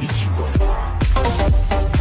一起玩。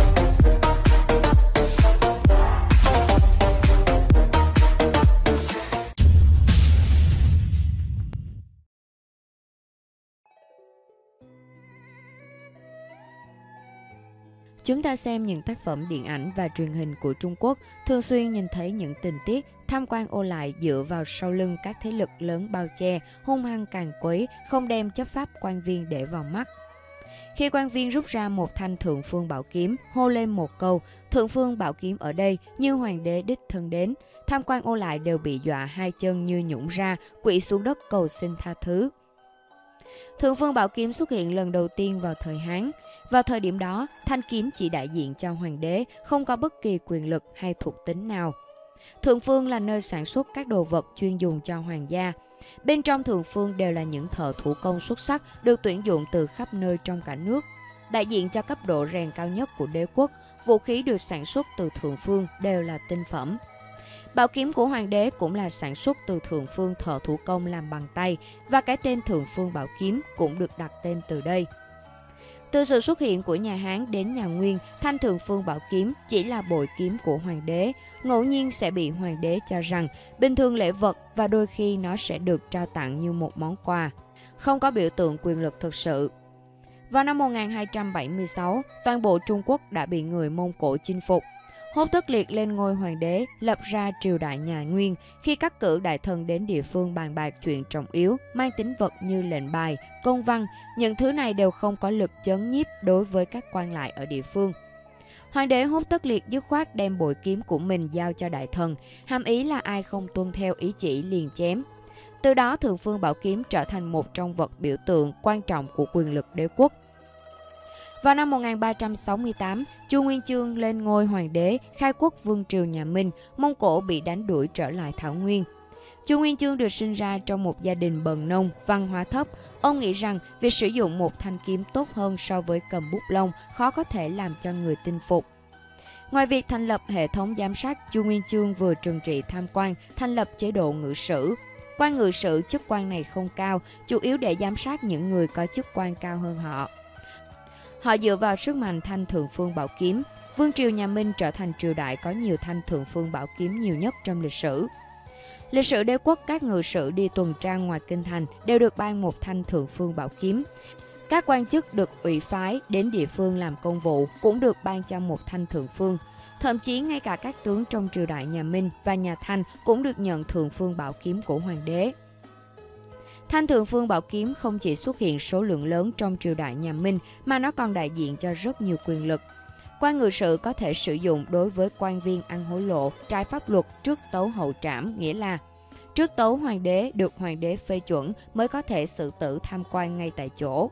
Chúng ta xem những tác phẩm điện ảnh và truyền hình của Trung Quốc, thường xuyên nhìn thấy những tình tiết tham quan ô lại dựa vào sau lưng các thế lực lớn bao che, hung hăng càn quấy, không đem chấp pháp quan viên để vào mắt. Khi quan viên rút ra một thanh thượng phương bảo kiếm, hô lên một câu, thượng phương bảo kiếm ở đây như hoàng đế đích thân đến, tham quan ô lại đều bị dọa hai chân như nhũn ra, quỵ xuống đất cầu xin tha thứ. Thượng phương bảo kiếm xuất hiện lần đầu tiên vào thời Hán. Vào thời điểm đó, thanh kiếm chỉ đại diện cho hoàng đế, không có bất kỳ quyền lực hay thuộc tính nào. Thượng phương là nơi sản xuất các đồ vật chuyên dùng cho hoàng gia. Bên trong thượng phương đều là những thợ thủ công xuất sắc được tuyển dụng từ khắp nơi trong cả nước. Đại diện cho cấp độ rèn cao nhất của đế quốc, vũ khí được sản xuất từ thượng phương đều là tinh phẩm. Bảo kiếm của hoàng đế cũng là sản xuất từ thượng phương thợ thủ công làm bằng tay, và cái tên thượng phương bảo kiếm cũng được đặt tên từ đây. Từ sự xuất hiện của nhà Hán đến nhà Nguyên, thanh thượng phương bảo kiếm chỉ là bội kiếm của hoàng đế, ngẫu nhiên sẽ bị hoàng đế cho rằng bình thường lễ vật, và đôi khi nó sẽ được trao tặng như một món quà, không có biểu tượng quyền lực thực sự. Vào năm 1276, toàn bộ Trung Quốc đã bị người Mông Cổ chinh phục. Hốt Tất Liệt lên ngôi hoàng đế, lập ra triều đại nhà Nguyên. Khi cắt cử đại thần đến địa phương bàn bạc chuyện trọng yếu, mang tính vật như lệnh bài, công văn, những thứ này đều không có lực chấn nhiếp đối với các quan lại ở địa phương. Hoàng đế Hốt Tất Liệt dứt khoát đem bội kiếm của mình giao cho đại thần, hàm ý là ai không tuân theo ý chỉ liền chém. Từ đó thượng phương bảo kiếm trở thành một trong vật biểu tượng quan trọng của quyền lực đế quốc. Vào năm 1368, Chu Nguyên Chương lên ngôi hoàng đế, khai quốc vương triều nhà Minh, Mông Cổ bị đánh đuổi trở lại Thảo Nguyên. Chu Nguyên Chương được sinh ra trong một gia đình bần nông, văn hóa thấp. Ông nghĩ rằng việc sử dụng một thanh kiếm tốt hơn so với cầm bút lông, khó có thể làm cho người tin phục. Ngoài việc thành lập hệ thống giám sát, Chu Nguyên Chương vừa trừng trị tham quan, thành lập chế độ ngự sử. Quan ngự sử chức quan này không cao, chủ yếu để giám sát những người có chức quan cao hơn họ. Họ dựa vào sức mạnh thanh thượng phương bảo kiếm. Vương triều nhà Minh trở thành triều đại có nhiều thanh thượng phương bảo kiếm nhiều nhất trong lịch sử. Lịch sử đế quốc, các ngự sử đi tuần tra ngoài kinh thành đều được ban một thanh thượng phương bảo kiếm. Các quan chức được ủy phái đến địa phương làm công vụ cũng được ban cho một thanh thượng phương. Thậm chí ngay cả các tướng trong triều đại nhà Minh và nhà Thanh cũng được nhận thượng phương bảo kiếm của hoàng đế. Thanh thượng phương bảo kiếm không chỉ xuất hiện số lượng lớn trong triều đại nhà Minh mà nó còn đại diện cho rất nhiều quyền lực. Quan ngự sử có thể sử dụng đối với quan viên ăn hối lộ, trái pháp luật trước tấu hậu trảm, nghĩa là trước tấu hoàng đế được hoàng đế phê chuẩn mới có thể xử tử tham quan ngay tại chỗ.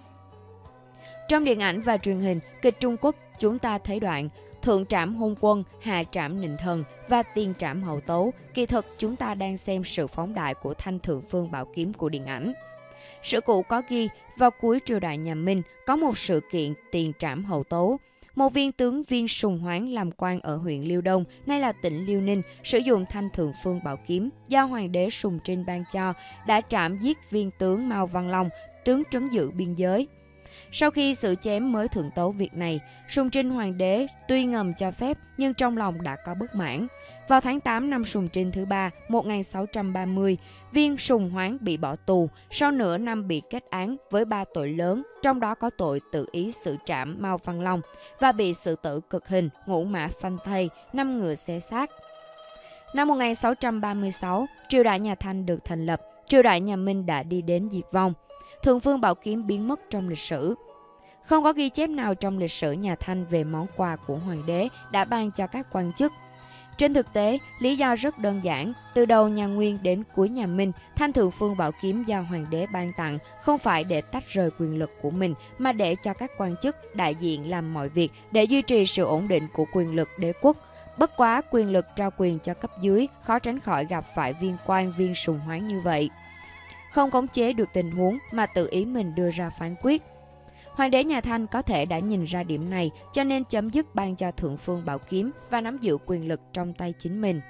Trong điện ảnh và truyền hình, kịch Trung Quốc chúng ta thấy đoạn thượng trảm hôn quân, hạ trảm nịnh thần và tiền trảm hậu tấu. Kỳ thực chúng ta đang xem sự phóng đại của thanh thượng phương bảo kiếm của điện ảnh. Sử cụ có ghi, vào cuối triều đại nhà Minh có một sự kiện tiền trảm hậu tấu. Một viên tướng Viên Sùng Hoáng làm quan ở huyện Liêu Đông, nay là tỉnh Liêu Ninh, sử dụng thanh thượng phương bảo kiếm do hoàng đế Sùng Trinh ban cho, đã trảm giết viên tướng Mao Văn Long, tướng trấn giữ biên giới. Sau khi xử chém mới thượng tấu việc này, Sùng Trinh hoàng đế tuy ngầm cho phép nhưng trong lòng đã có bất mãn. Vào tháng 8 năm Sùng Trinh thứ 3, 1630, Viên Sùng Hoáng bị bỏ tù, sau nửa năm bị kết án với 3 tội lớn, trong đó có tội tự ý xử trảm Mao Văn Long và bị xử tử cực hình, ngũ mã phanh thây, 5 ngựa xé xác. Năm 1636, triều đại nhà Thanh được thành lập, triều đại nhà Minh đã đi đến diệt vong. Thượng phương bảo kiếm biến mất trong lịch sử. Không có ghi chép nào trong lịch sử nhà Thanh về món quà của hoàng đế đã ban cho các quan chức. Trên thực tế, lý do rất đơn giản. Từ đầu nhà Nguyên đến cuối nhà Minh, thanh thượng phương bảo kiếm do hoàng đế ban tặng không phải để tách rời quyền lực của mình, mà để cho các quan chức đại diện làm mọi việc để duy trì sự ổn định của quyền lực đế quốc. Bất quá, quyền lực trao quyền cho cấp dưới khó tránh khỏi gặp phải viên quan Viên Sùng Hoáng như vậy. Không khống chế được tình huống mà tự ý mình đưa ra phán quyết. Hoàng đế nhà Thanh có thể đã nhìn ra điểm này, cho nên chấm dứt ban cho thượng phương bảo kiếm và nắm giữ quyền lực trong tay chính mình.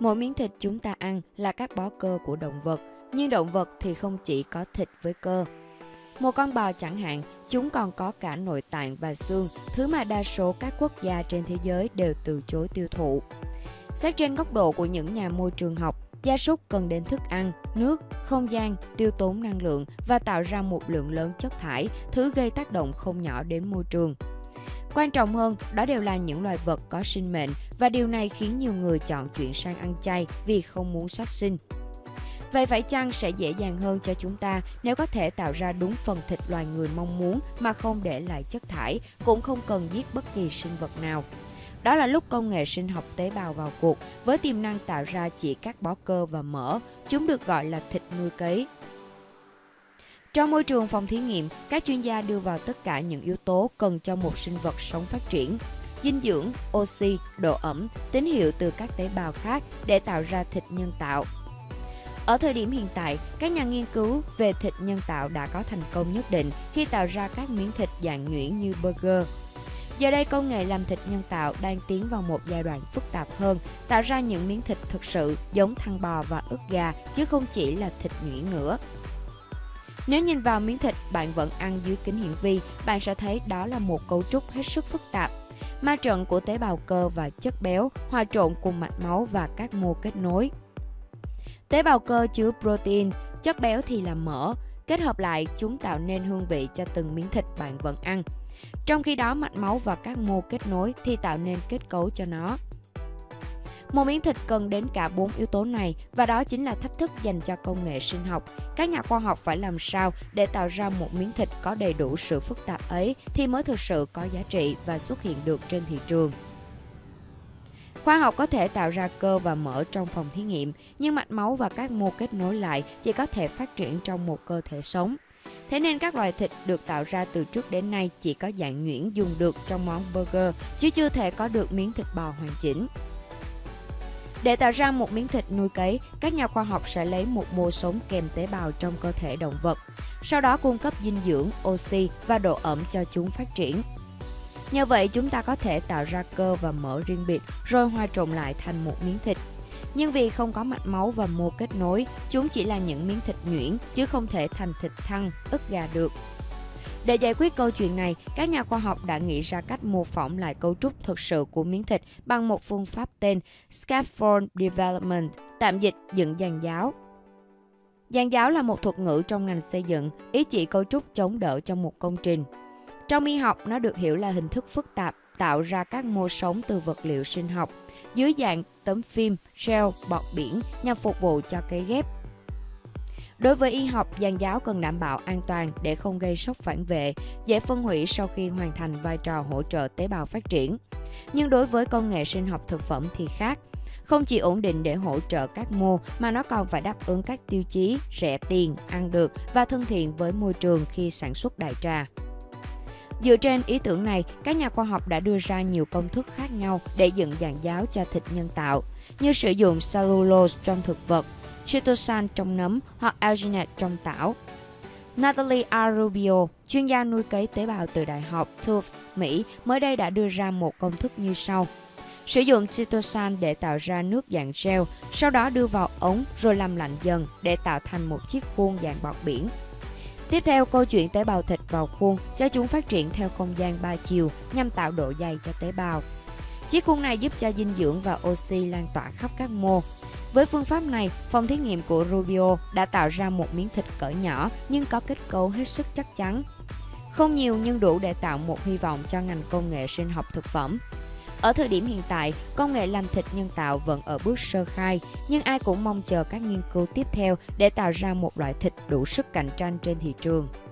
Mỗi miếng thịt chúng ta ăn là các bó cơ của động vật, nhưng động vật thì không chỉ có thịt với cơ. Một con bò chẳng hạn, chúng còn có cả nội tạng và xương, thứ mà đa số các quốc gia trên thế giới đều từ chối tiêu thụ. Xét trên góc độ của những nhà môi trường học, gia súc cần đến thức ăn, nước, không gian, tiêu tốn năng lượng và tạo ra một lượng lớn chất thải, thứ gây tác động không nhỏ đến môi trường. Quan trọng hơn, đó đều là những loài vật có sinh mệnh và điều này khiến nhiều người chọn chuyển sang ăn chay vì không muốn sát sinh. Vậy phải chăng sẽ dễ dàng hơn cho chúng ta nếu có thể tạo ra đúng phần thịt loài người mong muốn mà không để lại chất thải, cũng không cần giết bất kỳ sinh vật nào? Đó là lúc công nghệ sinh học tế bào vào cuộc, với tiềm năng tạo ra chỉ các bó cơ và mỡ, chúng được gọi là thịt nuôi cấy. Trong môi trường phòng thí nghiệm, các chuyên gia đưa vào tất cả những yếu tố cần cho một sinh vật sống phát triển: dinh dưỡng, oxy, độ ẩm, tín hiệu từ các tế bào khác để tạo ra thịt nhân tạo. Ở thời điểm hiện tại, các nhà nghiên cứu về thịt nhân tạo đã có thành công nhất định khi tạo ra các miếng thịt dạng nhuyễn như burger. Giờ đây, công nghệ làm thịt nhân tạo đang tiến vào một giai đoạn phức tạp hơn, tạo ra những miếng thịt thực sự giống thăn bò và ức gà, chứ không chỉ là thịt nhuyễn nữa. Nếu nhìn vào miếng thịt bạn vẫn ăn dưới kính hiển vi, bạn sẽ thấy đó là một cấu trúc hết sức phức tạp. Ma trận của tế bào cơ và chất béo hòa trộn cùng mạch máu và các mô kết nối. Tế bào cơ chứa protein, chất béo thì là mỡ. Kết hợp lại, chúng tạo nên hương vị cho từng miếng thịt bạn vẫn ăn. Trong khi đó, mạch máu và các mô kết nối thì tạo nên kết cấu cho nó. Một miếng thịt cần đến cả 4 yếu tố này, và đó chính là thách thức dành cho công nghệ sinh học. Các nhà khoa học phải làm sao để tạo ra một miếng thịt có đầy đủ sự phức tạp ấy thì mới thực sự có giá trị và xuất hiện được trên thị trường. Khoa học có thể tạo ra cơ và mỡ trong phòng thí nghiệm, nhưng mạch máu và các mô kết nối lại chỉ có thể phát triển trong một cơ thể sống. Thế nên các loại thịt được tạo ra từ trước đến nay chỉ có dạng nhuyễn dùng được trong món burger, chứ chưa thể có được miếng thịt bò hoàn chỉnh. Để tạo ra một miếng thịt nuôi cấy, các nhà khoa học sẽ lấy một mô sống kèm tế bào trong cơ thể động vật, sau đó cung cấp dinh dưỡng, oxy và độ ẩm cho chúng phát triển. Nhờ vậy, chúng ta có thể tạo ra cơ và mỡ riêng biệt rồi hòa trộn lại thành một miếng thịt. Nhưng vì không có mạch máu và mô kết nối, chúng chỉ là những miếng thịt nhuyễn chứ không thể thành thịt thăn, ức gà được. Để giải quyết câu chuyện này, các nhà khoa học đã nghĩ ra cách mô phỏng lại cấu trúc thực sự của miếng thịt bằng một phương pháp tên Scaffold Development, tạm dịch dựng giàn giáo. Giàn giáo là một thuật ngữ trong ngành xây dựng, ý chỉ cấu trúc chống đỡ cho một công trình. Trong y học, nó được hiểu là hình thức phức tạp tạo ra các mô sống từ vật liệu sinh học dưới dạng tấm phim, gel, bọt biển nhằm phục vụ cho cấy ghép. Đối với y học, giàn giáo cần đảm bảo an toàn để không gây sốc phản vệ, dễ phân hủy sau khi hoàn thành vai trò hỗ trợ tế bào phát triển. Nhưng đối với công nghệ sinh học thực phẩm thì khác. Không chỉ ổn định để hỗ trợ các mô mà nó còn phải đáp ứng các tiêu chí rẻ tiền, ăn được và thân thiện với môi trường khi sản xuất đại trà. Dựa trên ý tưởng này, các nhà khoa học đã đưa ra nhiều công thức khác nhau để dựng giàn giáo cho thịt nhân tạo, như sử dụng cellulose trong thực vật, chitosan trong nấm hoặc alginate trong tảo. Natalie R. Rubio, chuyên gia nuôi cấy tế bào từ Đại học Tufts, Mỹ, mới đây đã đưa ra một công thức như sau. Sử dụng chitosan để tạo ra nước dạng gel, sau đó đưa vào ống rồi làm lạnh dần để tạo thành một chiếc khuôn dạng bọt biển. Tiếp theo, câu chuyện tế bào thịt vào khuôn cho chúng phát triển theo không gian 3 chiều nhằm tạo độ dày cho tế bào. Chiếc khuôn này giúp cho dinh dưỡng và oxy lan tỏa khắp các mô. Với phương pháp này, phòng thí nghiệm của Rubio đã tạo ra một miếng thịt cỡ nhỏ nhưng có kết cấu hết sức chắc chắn. Không nhiều nhưng đủ để tạo một hy vọng cho ngành công nghệ sinh học thực phẩm. Ở thời điểm hiện tại, công nghệ làm thịt nhân tạo vẫn ở bước sơ khai, nhưng ai cũng mong chờ các nghiên cứu tiếp theo để tạo ra một loại thịt đủ sức cạnh tranh trên thị trường.